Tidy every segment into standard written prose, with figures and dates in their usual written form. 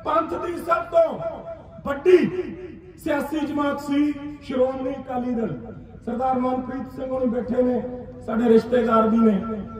पंथ की सब तो बड़ी सियासी जमात सी श्रोमणी अकाली दल। सरदार मनप्रीत सिंह होनी बैठे ने, साडे रिश्तेदार भी ने।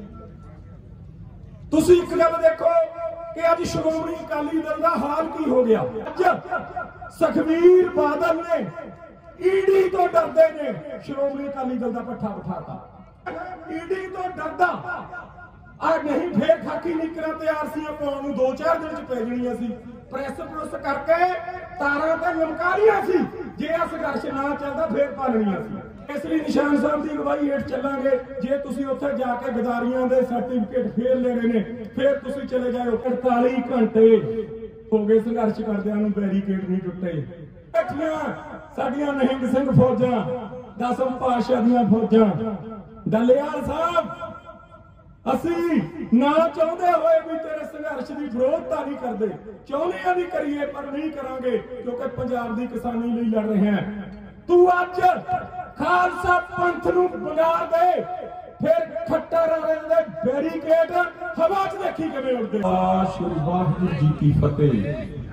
तुसी एक गल देखो कि अज श्रोमणी अकाली दल का हाल की हो गया। सुखबीर बादल ने ईडी तो डरदे ने श्रोमणी अकाली दल का पट्ठा बिठाता। ईडी तो डरदा आज नहीं फिर खाकी निकरा तैयार सी पाउण नूं 2-4 दिन च पै जणियां सी। प्रेस प्रुस करके तारां ते लमका लिया सी। जे आ संघर्ष ना चलदा फिर पालणियां सी। इस लई निशान साहब की अगवाई हेठ चलांगे। जे तुसीं उत्थे जाके गदारियां दे सर्टिफिकेट फेर लेने ने, फिर तुसीं चले जाओ। 48 घंटे हो गए संघर्ष करदिआं नूं, बैरीकेड नहीं टुटे। बैठियां साडियां निहंग सिंह फौजां, 10वें पातशाह दीआं फौजां। डलियाल साहब असी ना चाहते हुए भी तेरे संघर्ष की विरोधता नहीं करते, चाहते भी करिए पर नहीं करांगे क्योंकि पंजाब की किसानी लिए लड़ रहे हैं। तू अज खालसा पंथ नूं बिगाड़ दे, फिर खट्टर दे बैरीकेड हवा च देखी किवें उड़दे। वाहिगुरू जी की फतेह।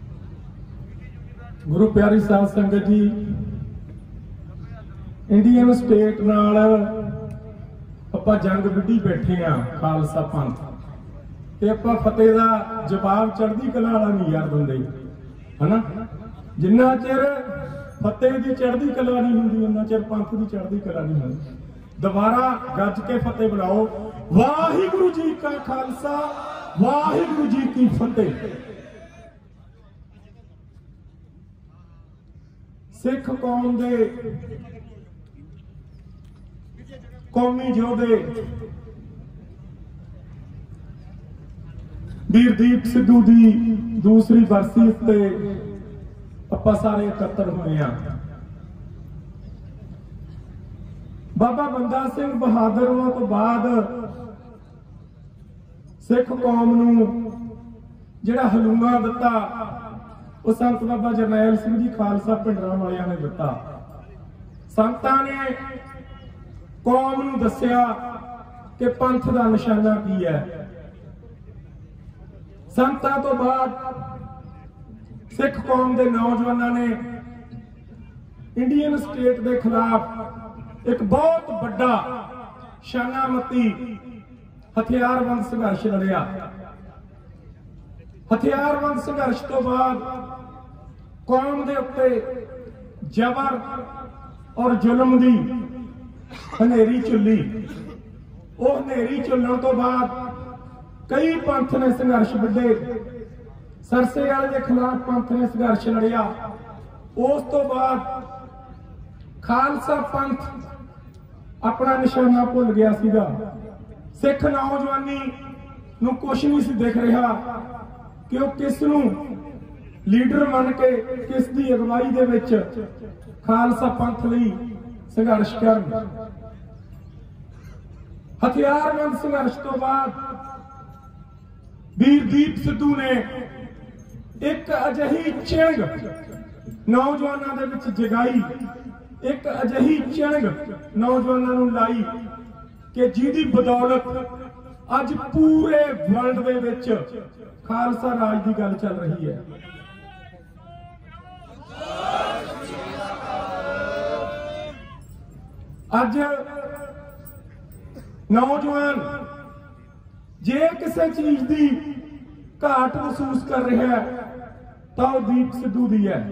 गुरु प्यारी साध संगत जी, इंडियन स्टेट नाल ਆਪਾਂ जंग विढ़ी बैठे हाँ। खालसा पंथ ते आपां फतेह दा जवाब चढ़दी कला वाला नहीं यार दिंदे, है ना। जिन्ना चिर फतेह की चढ़दी कला नहीं हुंदी उन्ना चिर पंथ की चढ़दी कला नहीं हुंदी। दोबारा गज के फतेह बुलाओ। वाहिगुरू जी का खालसा, वाहिगुरू जी की फतेह। सिख कौम दे कौमी योधे वीरदीप सिद्धू की दूसरी बरसी उत्ते आपां सारे इकट्ठे होए हां। बाबा बंदा सिंह बहादुर तो बाद सिख कौम नूं जिहड़ा हलूमा दिता वो संत बाबा जरनैल सिंह जी खालसा पिंडरां वालियां ने दिता। संतां ने कौम नूं दस्सिया कि पंथ का निशाना की है। संतां तो बाद सिख कौम के नौजवानों ने इंडियन स्टेट के खिलाफ एक बहुत बड़ा शानामती हथियारबंद संघर्ष लड़िया। हथियारबंद संघर्ष तो बाद कौम के उत्ते जबर और जुल्म की हनेरी झुली। वो हनेरी झुलण तो बाद कई पंथ ने संघर्ष विढ़े। सरसे वाले के खिलाफ पंथ ने संघर्ष लड़िया। उस तो बाद खालसा पंथ अपना निशाना भुल गया सीगा। सिख नौजवानी नूं कुछ नहीं सी दिख रहा कि वो किस नूं लीडर मन के किस दी अगवाई दे विच खालसा पंथ लई संघर्ष करन। हथियारबंद संघर्ष तो बाद वीरदीप सिद्धू ने एक अजिही चिंग नौजवानों दे विच जगाई, एक अजिही चिंग नौजवानों नूं लाई कि जिहदी बदौलत अज पूरे वर्ल्ड दे विच खालसा राज की गल चल रही है। अज नौजवान जे किसी चीज की घाट महसूस कर रहा है तो दीप सिद्धू दी है।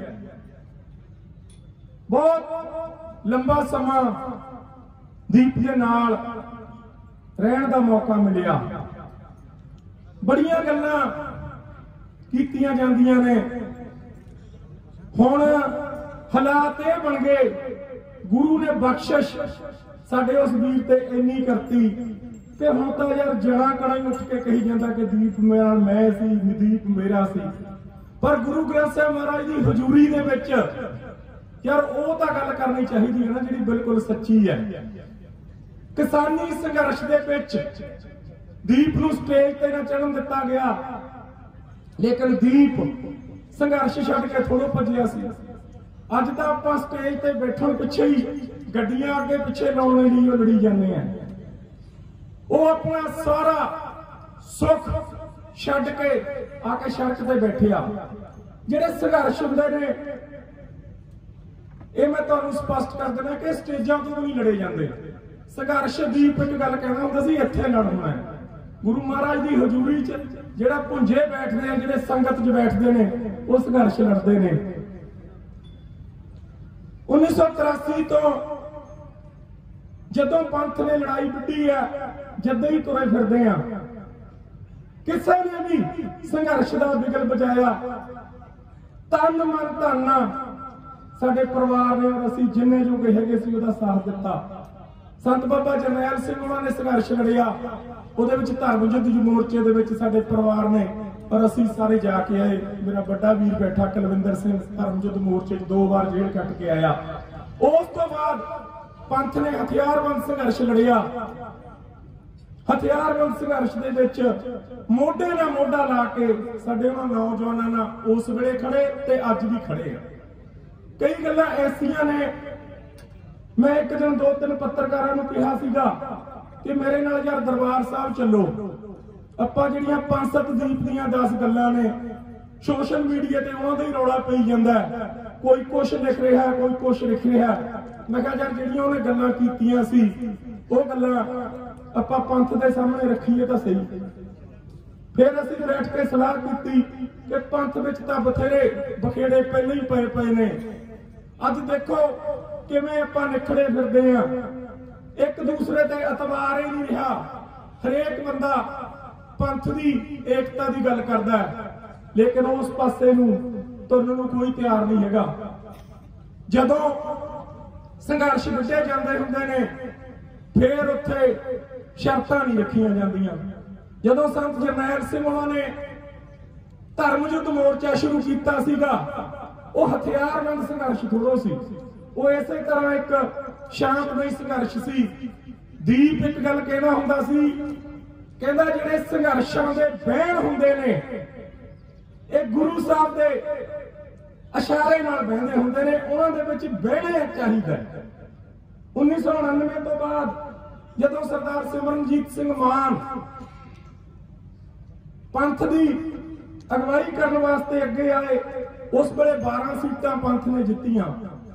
बहुत लंबा समा दीप के नाल रहन का मौका मिलिया। बड़ियां गल्लां कीतियां जांदियां ने। हुण हालात ये बन गए, गुरु ने बख्शिश साडे उस वीर ते इन्नी करती कि हुण तां यार जड़ा कड़ा ही उठ के कही जांदा कि दीप मेरा मैं सी, दीप मेरा सी। पर गुरु ग्रंथ साहिब महाराज की हजूरी दे विच यार वो तां गल करनी चाहिदी है ना जिहड़ी बिल्कुल सच्ची है। किसानी संघर्ष दे विच दीप नूं स्टेज ते ना चढ़न दिता गया, लेकिन दीप संघर्ष छड्ड के थोड़ो भजिया सी। अज तां आपां स्टेज ते बैठण पिछे ही गड्डियां अगे पिछे लाउण लई लड़ी जांदे हैं। वो अपना सारा सुख ਛੱਡ के आके सड़क ते बैठे आ। ਜਿਹੜੇ संघर्ष ਹੁੰਦੇ ਨੇ ਇਹ मैं ਤੁਹਾਨੂੰ स्पष्ट कर देना कि स्टेजां ਤੋਂ नहीं लड़े जाते। संघर्ष दीप एक गल कहना ਹੁੰਦਾ ਸੀ ਇੱਥੇ लड़ना है। गुरु महाराज की हजूरी च ਜਿਹੜਾ ਭੁੰਜੇ बैठते हैं, ਜਿਹੜੇ संगत च बैठते हैं, वो संघर्ष लड़ते हैं। 1983 तो जदों पंथ ने लड़ाई भिड़ी है, जदों ही तुरे फिरदे आ, किसी ने भी संघर्ष का बिगल बजाया। तन मन धन साडे परिवार ने और असीं जिन्ने जोगे हैगे सी उहदा साथ दिता। संत बाबा जरनैल सिंह उन्होंने संघर्ष लड़िया, ਉਹਦੇ ਵਿੱਚ ਧਰਮ ਯੁੱਧ ਮੋਰਚੇ ਦੇ ਵਿੱਚ ਸਾਡੇ ਪਰਿਵਾਰ ਨੇ और ਅਸੀਂ ਸਾਰੇ ਜਾ ਕੇ ਆਏ। ਮੇਰਾ ਵੱਡਾ ਵੀਰ ਬੈਠਾ ਕੁਲਵਿੰਦਰ ਸਿੰਘ ਧਰਮ ਯੁੱਧ ਮੋਰਚੇ 'ਚ 2 ਵਾਰ ਜੇਲ੍ਹ ਕੱਟ ਕੇ ਆਇਆ। ਉਸ ਤੋਂ ਬਾਅਦ ਪੰਥ ਨੇ ਹਥਿਆਰਬੰਦ ਸੰਘਰਸ਼ ਲੜਿਆ। ਹਥਿਆਰਬੰਦ ਸੰਘਰਸ਼ ਦੇ ਵਿੱਚ ਮੋਢੇ ਨਾਲ ਮੋਢਾ ਲਾ ਕੇ ਸਾਡੇ ਉਹਨਾਂ ਨੌਜਵਾਨਾਂ ਨਾਲ ਉਸ ਵੇਲੇ ਖੜੇ ਤੇ ਅੱਜ ਵੀ ਖੜੇ ਆ। ਕਈ ਗੱਲਾਂ ਐਸੀਆਂ ਨੇ, ਮੈਂ ਇੱਕ ਦਿਨ 2-3 ਪੱਤਰਕਾਰਾਂ ਨੂੰ ਕਿਹਾ ਸੀਗਾ कि मेरे नाल यार दरबार साहब चलो, ਆਪਾਂ ਜਿਹੜੀਆਂ 5-7 ਦੀਪ ਦੀਆਂ 10 ਗੱਲਾਂ ਨੇ ਸੋਸ਼ਲ ਮੀਡੀਆ ਤੇ ਉਹਨਾਂ ਦਾ ਹੀ ਰੌਲਾ ਪਈ ਜਾਂਦਾ, ਕੋਈ ਕੁਛ ਲਿਖ ਰਿਹਾ, ਕੋਈ ਕੁਛ ਲਿਖ ਰਿਹਾ। ਮੈਂ ਕਿਹਾ ਯਾਰ ਜਿਹੜੀਆਂ ਉਹਨੇ ਗੱਲਾਂ ਕੀਤੀਆਂ ਸੀ ਉਹ ਗੱਲਾਂ ਆਪਾਂ ਪੰਥ ਦੇ ਸਾਹਮਣੇ ਰੱਖੀਏ ਤਾਂ ਸਹੀ। ਫਿਰ ਅਸੀਂ ਬੈਠ ਕੇ ਸਲਾਹ ਕੀਤੀ ਕਿ ਪੰਥ ਵਿੱਚ ਤਾਂ ਬਥੇਰੇ ਬਖੇੜੇ ਪਹਿਲਾਂ ਹੀ ਪਏ ਨੇ। ਅੱਜ ਦੇਖੋ ਕਿਵੇਂ ਆਪਾਂ ਨਿਖੜੇ ਫਿਰਦੇ ਆ, एक दूसरे ते एतबार ही नहीं रहा। हरेक बंदा पंथ की एकता की गल करता है, लेकिन उस पासे तुरन नूं कोई तैयार नहीं हैगा। जदों संघर्ष विछे जाते होंदे ने फिर उत्थे शर्तां नहीं रखियां जांदियां। जदों संत जरनैल सिंह उन्होंने धर्म युद्ध मोर्चा शुरू किया सीगा, वो हथियारबंद संघर्ष थोड़ो सी, वो इसे तरह एक शांतमई संघर्ष सी। दीप एक गल कहना हुंदा सी, कहंदा जिहड़े संघर्षां दे बहण हुंदे ने ये गुरु साहब दे इशारे नाल बहंदे हुंदे ने, उहनां दे विच बहणे चाहीदा। 1999 तो बाद जदों सरदार सिमरनजीत सिंह मान पंथ दी अगवाई करन वास्ते अगे आए, उस वेले 12 सीटां पंथ ने जित्तियां।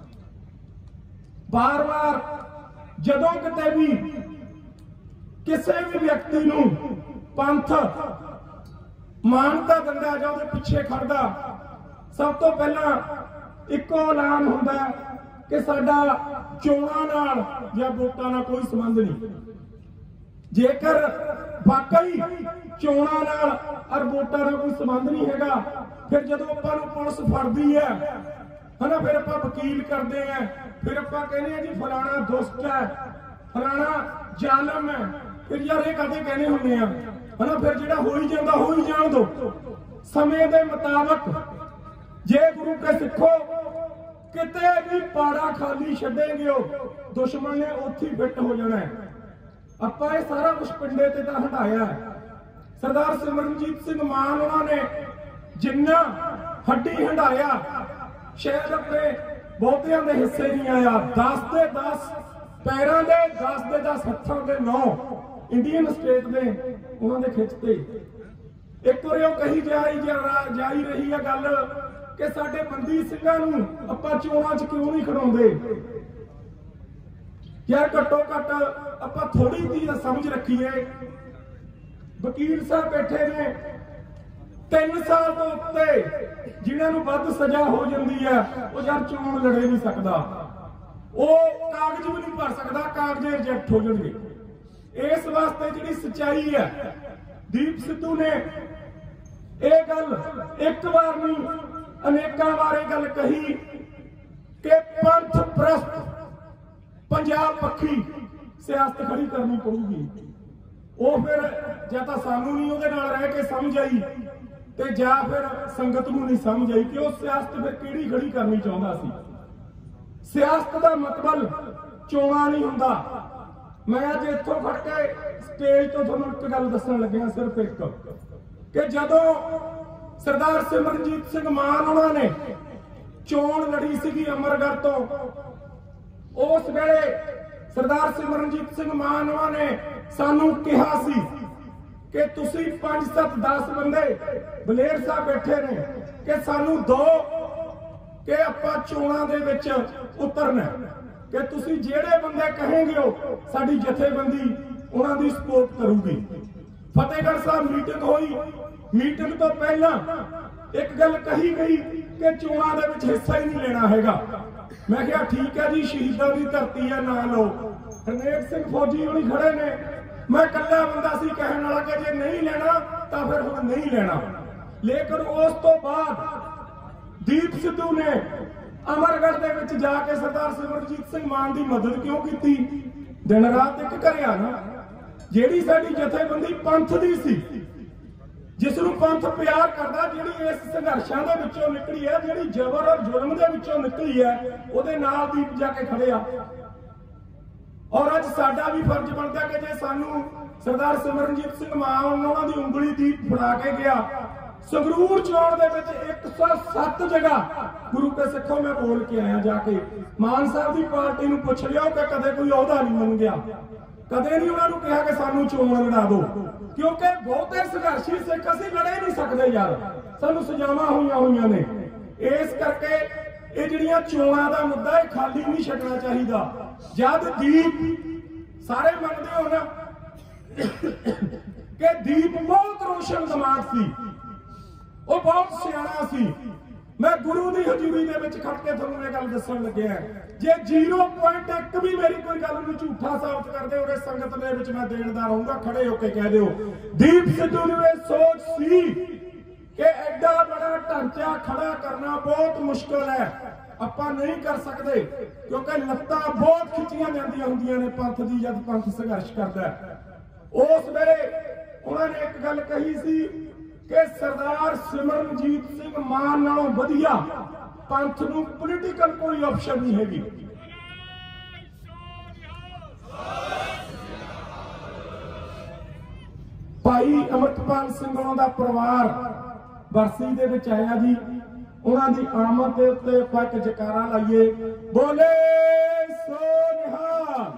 बार बार जदों किते भी किसी भी व्यक्ति नूं पंथ मानता दिंदा जां उहदे पिछे खड़दा, सब तो पहला इक्को ऐलान हुंदा कि साडा चोणां नाल जां वोटां नाल कोई संबंध नहीं। जेकर वाकई चोणां नाल और वोटां नाल कोई संबंध नहीं हैगा, फिर जदों आपां नूं पुलिस फड़दी है ना, फिर आपां वकील करते हैं, फिर आपां कहने हैं जी फलाना दुष्ट है, फलाना जालम है। फिर यार ये कदे कहने होंगे है ना, फिर जिहड़ा हो ही जांदा हो ही जाण दो। समय के मुताबिक जे गुरु के सिखो किते भी पाड़ा खाली छड्डेंगे हो, दुश्मन ने उत्थे फिट हो जाना है। आपां ये सारा कुछ पिंडे ते तां हटाया है। सरदार सिमरनजीत सिंह मान उन्होंने जिन्ना हड्डी हंडाया शायद अपने बहुतियां दे हिस्से नहीं आया। 10 दे 10 पैरों के 10 दे 10 हथों के 9 इंडियन स्टेट ने उन्होंने खिंचते। एक बार कही जाई रही है गल कि साडे बंदी सिंघां नूं आपां चोणां च क्यों नहीं खड़ाउंदे। यार घट्टो घट्ट आपां थोड़ी चीज समझ रखीए। वकील साहब बैठे ने 3 साल तो उत्ते जिन्होंने वध सजा हो जाती है, वो यार चोण लड़े नहीं सकता, वो कागज भी नहीं भर सकता, कागज रिजेक्ट हो जाएंगे। इस वास्ते जी सच्चाई है, दीप सिद्धू ने यह गल एक बार नहीं अनेकों बार गल कही कि पंथ प्रस्त पंजाब पक्षी सियासत खड़ी करनी पड़ेगी। वो फिर या तो सानू नहीं उहदे नाल रह के समझ आई ते जा फिर संगत नूं नहीं समझ आई कि उस सियासत फिर किहड़ी खड़ी करनी चाहुंदा सी। सियासत दा मतलब चोणा नहीं हुंदा। मैं अज इत्थों खड़ के स्टेज तो तुहानूं एक गल दस्सण लग्या, सिर्फ एक कि जदों सरदार सिमरनजीत सिंह मान उन्होंने चोण लड़ी सी अमरगढ़ तो, उस वेले सरदार सिमरनजीत सिंह मान उन्होंने सानू कहा सी कि तुसी 5 7 10 बंदे बलेर साहब बैठे ने कि सानू दो कि आपां चोणां दे विच उतरना कि तुसी जेड़े बंदे कहेंगे हो साडी जथेबंदी उन्हां the support करूगी। Fatehgarh Sahib meeting हुई, मीटिंग तो पहला एक गल कही गई कि चोणां दे विच हिस्सा ही नहीं लेना हैगा। मैं कहा ठीक है जी, शहीदां दी धरती है, ना लो। हरनेक सिंह फौजी होनी खड़े ने, मैं कल्ला बंदा सी कहने वाला कि जे नहीं लेना तो फिर हुण नहीं लेना। लेकिन उस तो बाद दीप सिद्धू ने अमरगढ़ दे विच जाके सरदार सिमरनजीत सिंह मान की मदद क्यों की? दिन रात एक करिया ना, जिहड़ी साडी जथेबंदी पंथ दी सी, जिसनूं पंथ प्यार करदा, जिहड़ी इस संघर्षां दे विचों निकली है, जिहड़ी जबर और जुल्म दे विचों निकली है, उहदे नाल दीप जाके खड़े आ। और अज साडा भी फर्ज बनता कि जे सानू सरदार सिमरनजीत सिंह मान उन्हां दी उंगली दीप फड़ा के गया। संगरूर चौड़ दे विच 107 जगह गुरु के सिखों मैं बोल के आया जाके। मान साहब की पार्टी नूं पुछ लिओ कि कदे कोई अहुदा नहीं मन गया, कदे नहीं उन्होंने कहा कि सानू चोण लड़ा दो, क्योंकि बहुते संघर्षी सिख असीं लड़े नहीं सकते यार, सानू सजावां होईयां ने। इस करके ये जिहड़ियां चोणां दा मुद्दा है खाली नहीं छड्डना चाहिदा। जद दीप सारे मनदे हो ना कि दीप बहुत रोशन दिमाग सी, वो बहुत सियाणा सी। मैं गुरु की हजूरी दे विच खड़ के तुहानूं ये गल दस्सण लग्या, जे 0.1 भी मेरी कोई गल नूं झूठा साबित कर दे और इस संगत दे विच मैं देणदार रहूंगा। खड़े होके कह दिओ दीप सिद्धू नूं ये सोच सी कि एडा बड़ा ढांचा खड़ा करना बहुत मुश्किल है, आपां नहीं कर सकते, क्योंकि लत्तां बहुत खिच्चियां जांदियां हुंदियां ने पंथ दी जद पंथ संघर्ष करदा है। उस वेले उन्होंने एक गल कही सी कि सरदार सिमरनजीत सिंह मान नालों वधिया पंथ नूं पोलीटिकल कोई ऑप्शन नहीं हैगी। भाई अमृतपाल सिंह होणां दा परिवार बरसी दे विच आया जी, उन्हां दी आमद दे उत्ते आपां इक जकारा लाइए, बोले सो निहाल।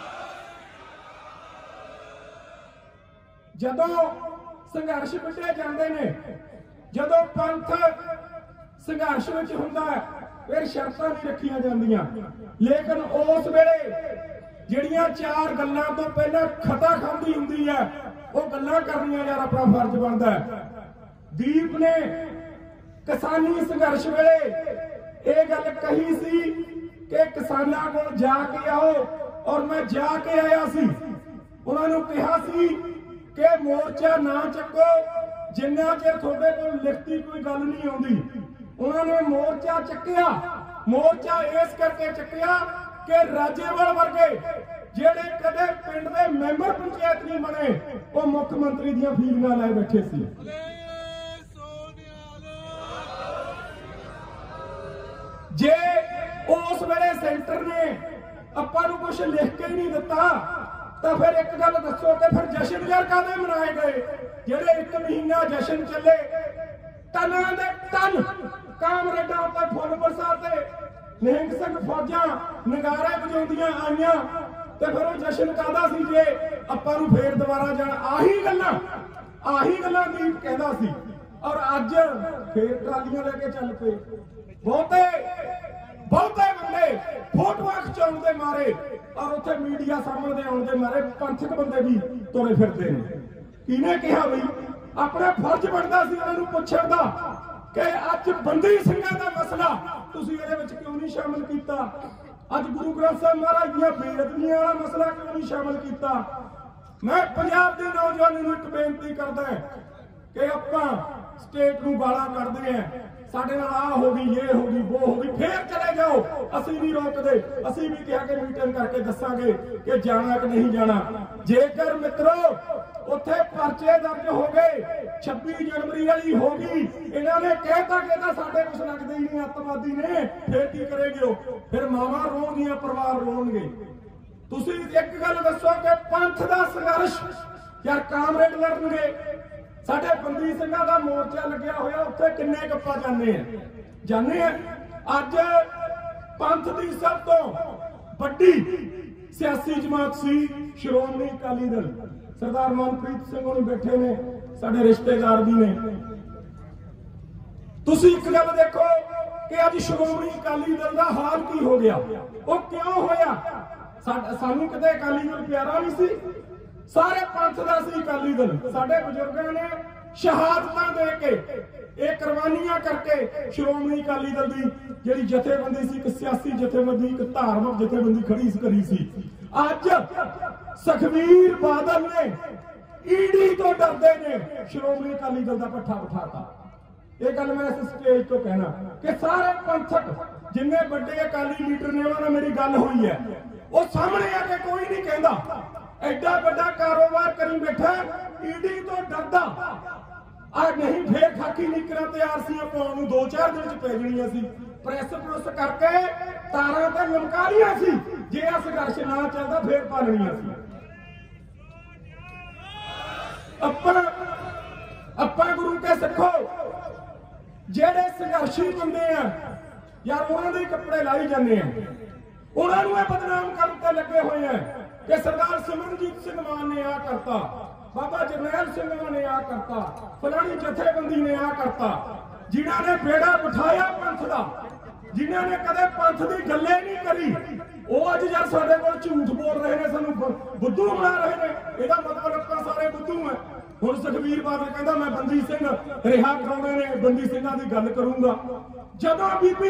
जदों संघर्ष विटे जाते ने, जदों पंथ संघर्ष विच हुंदा है, फिर शर्तां नहीं रखियां जांदियां। लेकिन उस वेले जिहड़ियां 4 गल्लां तो पहला खता खांदी हुंदी है, वो गल्लां करनियां यार अपना फर्ज बनदा है। दीप ने किसानी संघर्ष वेले ये गल कही सी कि किसानां कोल जाके आओ, और मैं जाके आया सी। उन्होंने कहा सी कि मोर्चा ना चको जिन्ना चिर थोड़े को लिखती कोई गल नहीं आती। उन्होंने मोर्चा चक्या, मोर्चा इस करके चक्या कि राजेवाल वर्गे जेड़े कदे पिंड दे मैंबर पंचायत नहीं बने, वो मुख्यमंत्री दी फीलिंगां लै बैठे सी। जे उस वेले सेंटर ने आपां नूं कुछ लिख के ही नहीं दिता, तो फिर एक गल दसो कि फिर जश्न यार कादे मनाए गए? जेड़े 1 महीना जश्न चले, टनां दे टन कामरेडां उत्ते फुੱਲ बरसाते, निहंग सिंह फौजां नगारे वजाउंदियां आईयां, ते फिर वो जश्न कादा सी जे आपां नूं फेर दोबारा जाण? आही गल्लां दीप कहदा सी। और अज फिर ट्रालियां लेके चल पे। बहुते बंदे फोटोआं खिचाउण दे मारे और उत्थे मीडिया सामने आउण दे मारे पंथक बंदे भी तुरे फिरदे ने। किने कहा बई अपना फर्ज बनदा सी उन्हां नूं पुछण दा कि अज बंदी ਸਿੰਘਾਂ दा मसला तुसीं इहदे विच क्यों नहीं शामिल कीता? अज गुरु ग्रंथ साहिब महाराज दी बेअदबियां वाला मसला क्यों नहीं शामिल कीता? मैं पंजाब दे नौजवानों नूं एक बेनती करदा है कि आपां स्टेट नूं गालां कढदे हैं, साडे नाल आ हो गई, ये हो गई, वो हो गई, फिर चले जाओ, असीं नहीं रोकदे। असीं भी कहा कि मीटिंग करके दसांगे कि जाना कि नहीं जाना। जेकर मित्रों उत्थे परचे दर्ज हो गए, 26 जनवरी वाली हो गई, इन्हां ने कहता कि साडे कुछ लगदे ही नहीं अतवादी ने, फिर की करेगे? फिर मावां रोणगियां, परिवार रोणगे। तुसीं एक गल दसो कि पंथ दा संघर्ष यार कामरेड लड़नगे, साडे बंदी ਸਿੰਘਾਂ ਦਾ मोर्चा लग्या होया, उत्थे किन्ने गप्पा जाने अज पंथ दी सब तो वड्डी सियासी जमात सी श्रोमणी अकाली दल। सरदार मनप्रीत सिंह होनी बैठे ने, साडे रिश्तेदार भी ने। तुसी एक गल देखो कि अज श्रोमणी अकाली दल का हाल की हो गया, वो क्यों होया? सानू कदे अकाली दल प्यारा नहीं सी, सारे पंथ दा सी अकाली दल। साडे बजुर्गों ने शहादतां दे के, ये कुर्बानियां करके श्रोमणी अकाली दल की जिहड़ी जथेबंदी सी, एक सियासी जथेबंदी, एक धार्मिक जथेबंदी खड़ी करी सी। अज सुखबीर बादल ने ईडी तो डरदे ने श्रोमणी अकाली दल का पट्ठा बिठाता। ये गल मैं इस स्टेज तो कहना कि सारे पंथक जिन्ने बड़े अकाली लीडर ने उन्होंने मेरी गल हुई है, वो सामने आके कोई नहीं कहता। एडा बड़ा कारोबार करी बैठा, ईडी तो डरदा आज नहीं, फिर खाकी निकरा तैयार सी पाउण नूं 2-4 दिन च पै जणियां सी। प्रेस प्रुस करके तारां ते लमका लिया सी, जे आ संघर्ष ना चलदा फिर पालणियां सी। अपना गुरु के सिखो, जेड़े संघर्षी बंदे हैं यार उन्हां दे कपड़े लाई जाने हैं, उन्हां नूं बदनाम करन ते लगे हुए हैं कि सरदार सिमरनजीत सिंह मान ने आ करता, बाबा जरनैल सिंह ने आ करता, फलानी जथेबंदी ने आ करता। जिन्हां ने बेड़ा बिठाया पंथ दा, जिन्हां ने कदे पंथ दी गल्ले नहीं करी, वो अज यार साडे कोल झूठ बोल रहे ने, सानू बुद्धू बना रहे ने। इहदा मतलब आपां सारे बुद्धू हैं। हुण सुखबीर बादल कहंदा मैं बंदी सिंह रिहा कराउणे ने, बंदी सिंहां दी गल करूंगा। जदों बीबी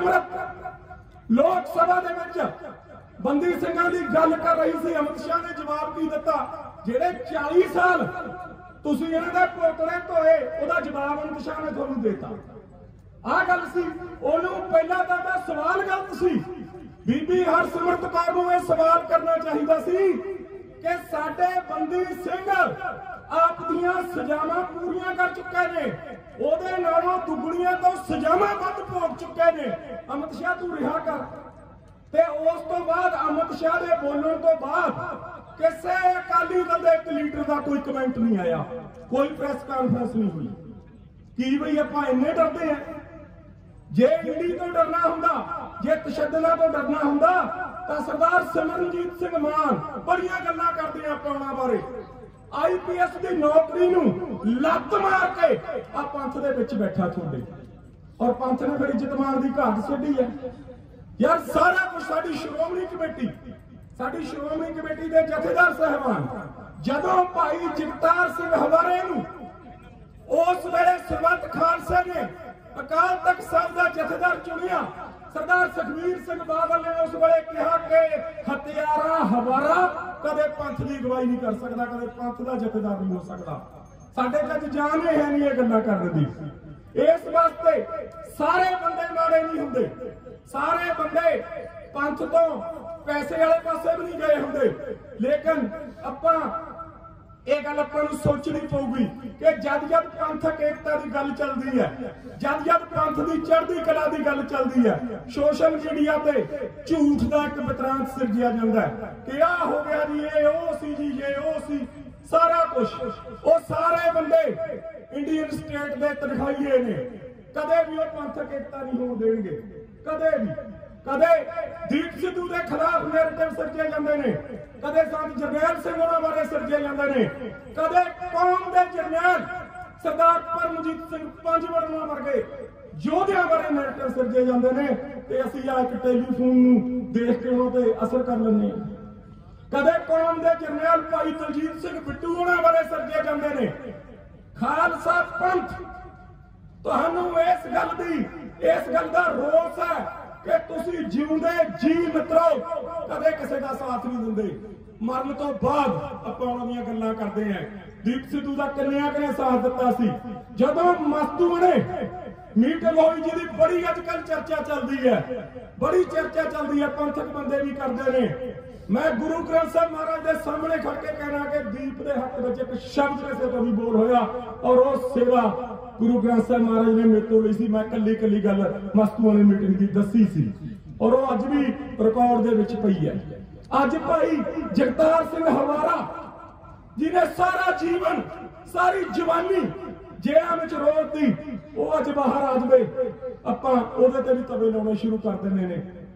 हरसिमरत लोक सभा दे विच बंदी सिंहां दी गल कर रही सी, अमित शाह ने जवाब की दिता, जेड़े 40 साल तुसीं इन्हां दे पोतले धोए, उहदा जवाब अमित शाह ने तुहानूं देता। आ गल सी, ओनूं पहिला तां सवाल गलत सी। बीबी हरसिमरत कौर नूं इह सवाल करना चाहिदा सी कि साडे बंदी सिंह आप दियां सजावां पूरीआं कर चुके ने, ओहदे नालों दुगणियां तो सजावां वध भोग चुके ने, अमित शाह तूं रिहा कर। ते उस तो बाद अमित शाह दे बोलण तो बाद किसी अकाली दल दे एक लीडर का कोई कमेंट नहीं आया, कोई प्रेस कॉन्फ्रेंस नहीं हुई। की बई आपां इन्ने डरदे हैं? जे ईडी तो डरना हुंदा, जे तशद्दुद तो डरना हुंदा तां सरदार सिमरनजीत सिंह मान बड़ियां गल्लां करदे आ पाउणा बारे। IPS की नौकरी नूं लत्त मार के आ पंथ दे विच बैठा छोड़े, और पंथ ने फिर इज्जत मान दी घाट छड्डी है। यार सारा कुछ साडी श्रोमणी कमेटी, साडी श्रोमणी कमेटी दे जथेदार साहबान जदों भाई जगतार सिंह हवारे नूं उस वेले सरबत खालसा ने अकाल तख्त साहिब दा जथेदार चुनिया, सरदार सुखबीर सिंह बादल ने उस वेले कहा कि हथियारा हवारा कदे पंथ की अगवाई नहीं कर सकता, कदे पंथ का जथेदार नहीं हो सकता। साडे च जान है नहीं ये गल्लां करन दी। इस वास्ते सारे बंदे माड़े नहीं हुंदे, सारे बंदे पंथ तो पैसे वाले पासे भी नहीं गए हुंदे। लेकिन आपां ਇਹ ਗੱਲ ਆਪਾਂ ਨੂੰ सोचनी पऊगी कि जद जद पंथक एकता की गल चलती है, जद जद पंथ की चढ़ती कला की गल चलती है, सोशल मीडिया पे झूठ का एक वितरांत सिरजिया जाता है कि आ हो गया जी, ये ओ सी जी, ये ओ सी, सारा कुछ वो सारे बंदे इंडियन स्टेट के तनखाईए ने, कदे भी वो पंथक एकता नहीं हो देंगे, कदे भी। कदे दीप सिद्धू के खिलाफ नैरेटिव सिरजे जाते हैं, कदे संत जरनैल सिंह होना बारे सिरजे जाते हैं, कदे कौम के जरनैल सरदार परमजीत सिंह पंजवड़ना वर्गे योधिया बारे नैरेटिव सिरजे जाते हैं, ते असीं आ एक टेलीफोन नूं देख के उन्हां ते असर कर लैंदे हां। कदे कौम के जरनैल भाई दलजीत सिंह बिट्टू होना बारे सिरजे जाते हैं। खालसा पंथ तुहानूं इस गल दा रोस है कि तुसी जिउंदे जी मित्रो कदे किसी का साथ नहीं दिंदे, मरन तो बाद आपां उन्हां दीयां गल्लां करदे हैं। दीप सिद्धू दा किन्नियां ने साथ दिता सी, जदों मस्तू ने मीटिंग हुई जिहदी बड़ी अजकल चर्चा चलदी है, बड़ी चर्चा चलदी है, पंथक बंदे भी करदे ने। मैं गुरु ग्रंथ साहिब महाराज के सामने खड़ के कहना कि दीप के हक में एक शब्द कैसे कभी बोल होया, और वो सेवा गुरु ग्रंथ साहिब महाराज ने मेरे तो ली सी। मैं कली कली गल मस्तूआं ने मीटिंग की दसी सी, और वो अज भी रिकॉर्ड दे विच पई है। अज भाई जगतार सिंह हवारा जिन्हें सारा जीवन सारी जवानी जेलां विच रोलती, वो अज बाहर आ जाए, आपां ओहदे ते भी तवे लाउणे शुरू कर दिंदे ने।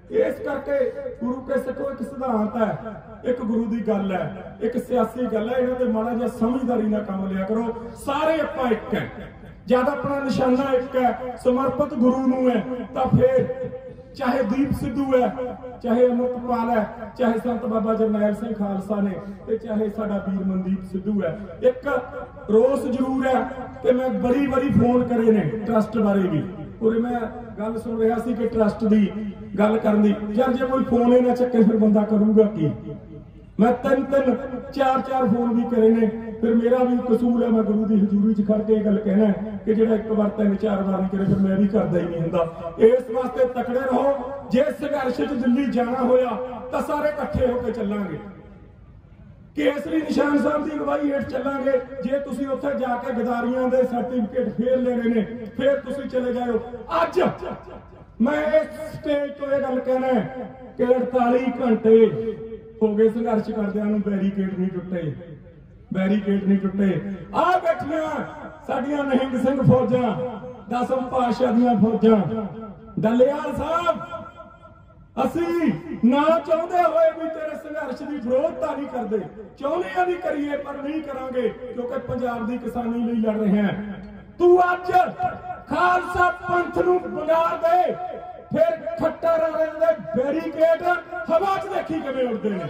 इस करके गुरु के सिखो एक सिद्धांत है, एक गुरु की गल है, एक सियासी गल है। इन्होंने माड़ा जिहा समझदारी ना काम लिया करो। सारे आपां एक है, जद अपना निशाना एक है, समर्पित गुरु नूं है, तो फिर चाहे दीप सिद्धू है, चाहे अमृतपाल है, चाहे संत बाबा जरनैल सिंह खालसा ने, ते चाहे साडा वीर मनदीप सिद्धू है। एक रोस जरूर है कि मैं बड़ी बड़ी फोन करे ने ट्रस्ट बारे भी, और मैं गल सुन रहा सी कि ट्रस्ट की गल करनी यार, जे कोई फोन ही ना चके फिर बंदा करूगा की। मैं तीन तीन चार चार फोन भी करे ने, फिर मेरा भी कसूर है। मैं गुरु की हजूरी च खड़ के गल कहना कि जो एक बार तीन चार बार नहीं करे फिर मैं भी करता ही नहीं होंदा। इस वास्ते तकड़े रहो। जे संघर्ष च दिल्ली जाना होया तो सारे इकट्ठे होकर चलांगे, केसरी निशान साहब की अगवाई हेठ चलांगे। जे तुसीं उत्थे जाके गदारियां दे सर्टिफिकेट फेर लेने ने, फिर तुसीं चले जाओ। अज मैं इस स्टेज तो यह गल कहना कि 48 घंटे हो गए संघर्ष करदिआं नूं, बैरीकेड नहीं टुटे, बैरीकेड नहीं टुटे। आ बैठियां साडियां निहंग सिंह फौजां, 10वें पातशाह दीआं फौजां। डलियाल साहब, असी ना चाहते हुए भी तेरे संघर्ष की विरोधता नहीं करते, चाहते भी करिए पर नहीं करांगे, क्योंकि पंजाब की किसानी लिए लड़ रहे हैं। तू अज खालसा पंथ नूं बिगाड़ दे, फिर खट्टर वाले दे बैरीकेड हवा च देखी किवें उड़दे ने।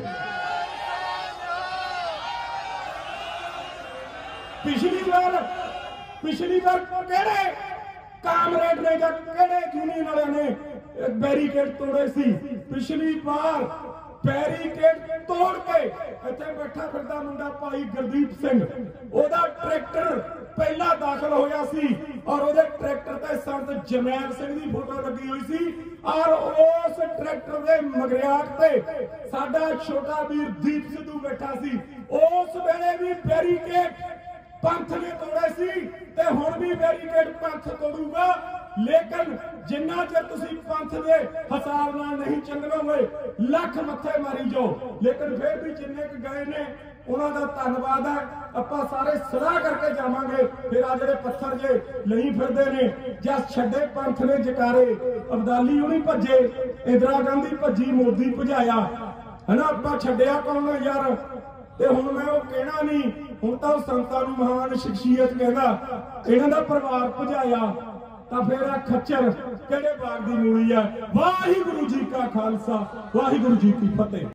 पिछली बार किहड़े कामरेड ने या किहड़े यूनियन वाले ने बैरीकेड तोड़े सी? पिछली बार बैरीकेड तोड़ के इत्थे बैठा फिरदा मुंडा भाई गुरदीप सिंह, ओदा ट्रैक्टर पहला दाखिल होया सी और ओदे ट्रैक्टर ते संत जरनैल सिंह दी फोटो लगी हुई सी, और उस ट्रैक्टर दे मगरियाट ते साडा छोटा वीर दीप सिद्धू बैठा सी। उस वेले भी बैरीकेड पंथ ने तोड़े सी ते हुण भी बैरीकेड पंथ तोड़ूगा। लेकिन जिन्ना चਿਰ तुसीं पंथ दे हिसाब नाल नहीं चलणोगे, लख मत्थे मारी जाओ, लेकिन फिर भी जिन्ने क गए ने उन्हां दा धन्नवाद है। आपां सारे सलाह करके जावांगे। फिर आ जिहड़े पत्थर जे नहीं फिरदे ने, जस छड्डे पंथ ने जकारे, अब्दाली हुणी भज्जे, इंदिरा गांधी भज्जी, मोदी भजाया, है ना, आपां छड्डिया कौन यार? ते हुण मैं वो कहना नहीं, हुण तां संतां नूं महान शख्सियत कहदा, इन्हां दा परिवार भजाया, तो फिर आ खच्चर किहड़े बाग दी मूली है। वाहिगुरू जी का खालसा, वाहिगुरू जी की फतेह।